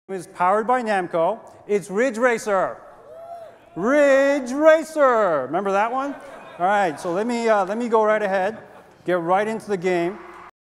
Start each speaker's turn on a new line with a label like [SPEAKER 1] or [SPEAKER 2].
[SPEAKER 1] is powered by Namco. It's Ridge Racer. Ridge Racer. Remember that one? All right, so let me go right ahead, get right into the game.